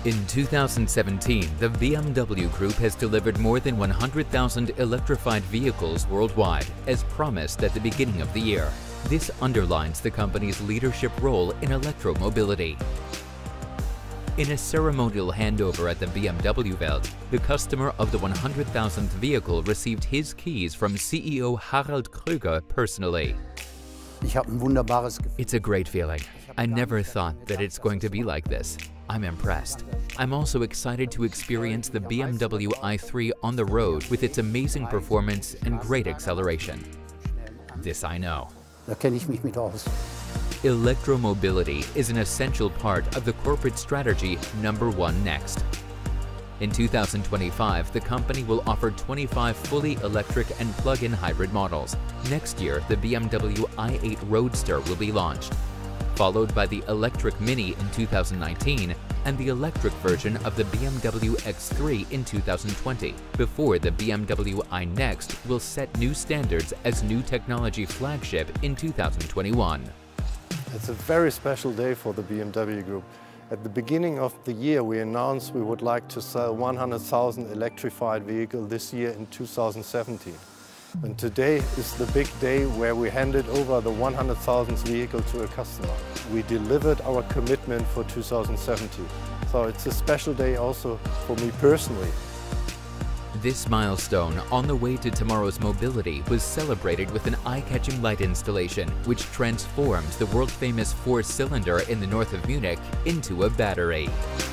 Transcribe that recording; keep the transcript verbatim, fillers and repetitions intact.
In two thousand seventeen, the B M W Group has delivered more than one hundred thousand electrified vehicles worldwide, as promised at the beginning of the year. This underlines the company's leadership role in electromobility. In a ceremonial handover at the B M W Welt, the customer of the one hundred thousandth vehicle received his keys from C E O Harald Krüger personally. It's a great feeling. I never thought that it's going to be like this. I'm impressed. I'm also excited to experience the B M W i three on the road with its amazing performance and great acceleration. This I know. Electromobility is an essential part of the corporate strategy number one next. In two thousand twenty-five, the company will offer twenty-five fully electric and plug-in hybrid models. Next year, the B M W i eight Roadster will be launched, followed by the electric Mini in two thousand nineteen and the electric version of the B M W X three in two thousand twenty, before the B M W iNext will set new standards as new technology flagship in two thousand twenty-one. It's a very special day for the B M W Group. At the beginning of the year, we announced we would like to sell one hundred thousand electrified vehicles this year in two thousand seventeen. And today is the big day where we handed over the one hundred thousandth vehicle to a customer. We delivered our commitment for two thousand seventeen. So it's a special day also for me personally. This milestone on the way to tomorrow's mobility was celebrated with an eye-catching light installation, which transforms the world-famous four-cylinder in the north of Munich into a battery.